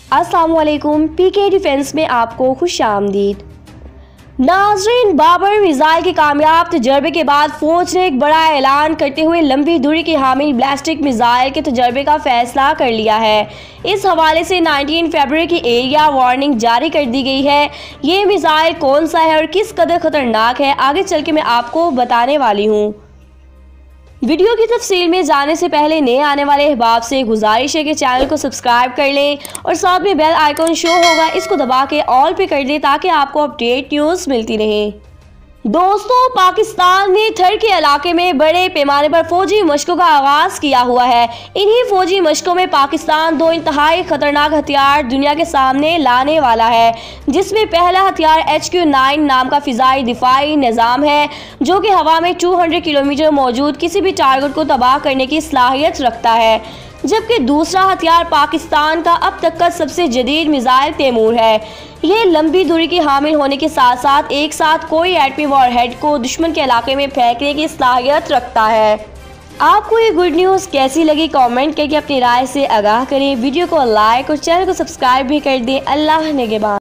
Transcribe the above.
अस्सलाम वालेकुम। पीके डिफेंस में आपको खुशामदीद। नाज़रीन, बाबर मिसाइल के कामयाब तजर्बे के बाद फौज ने एक बड़ा ऐलान करते हुए लंबी दूरी की हामिल बैलिस्टिक मिसाइल के तजर्बे का फैसला कर लिया है। इस हवाले से 19 फरवरी की एरिया वार्निंग जारी कर दी गई है। ये मिसाइल कौन सा है और किस कदर खतरनाक है, आगे चल के मैं आपको बताने वाली हूँ। वीडियो की तफसील में जाने से पहले नए आने वाले अहबाब से गुजारिश है कि चैनल को सब्सक्राइब कर लें और साथ में बेल आइकॉन शो होगा, इसको दबा के ऑल पे कर दें ताकि आपको अपडेट न्यूज़ मिलती रहे। दोस्तों, पाकिस्तान ने थर के इलाके में बड़े पैमाने पर फौजी मशकों का आगाज किया हुआ है। इन्हीं फौजी मशकों में पाकिस्तान दो इंतहाई खतरनाक हथियार दुनिया के सामने लाने वाला है, जिसमें पहला हथियार HQ-9 नाम का फिजाई दिफाई निज़ाम है, जो कि हवा में 200 किलोमीटर मौजूद किसी भी टारगेट को तबाह करने की सलाहियत रखता है। जबकि दूसरा हथियार पाकिस्तान का अब तक का सबसे जदीद मिसाइल तैमूर है। ये लंबी दूरी की हामिल होने के साथ साथ एक साथ कोई एटमी वॉरहेड को दुश्मन के इलाके में फेंकने की सलाहियत रखता है। आपको ये गुड न्यूज़ कैसी लगी, कमेंट करके अपनी राय से आगाह करें। वीडियो को लाइक और चैनल को सब्सक्राइब भी कर दें। अल्लाह निगहबान।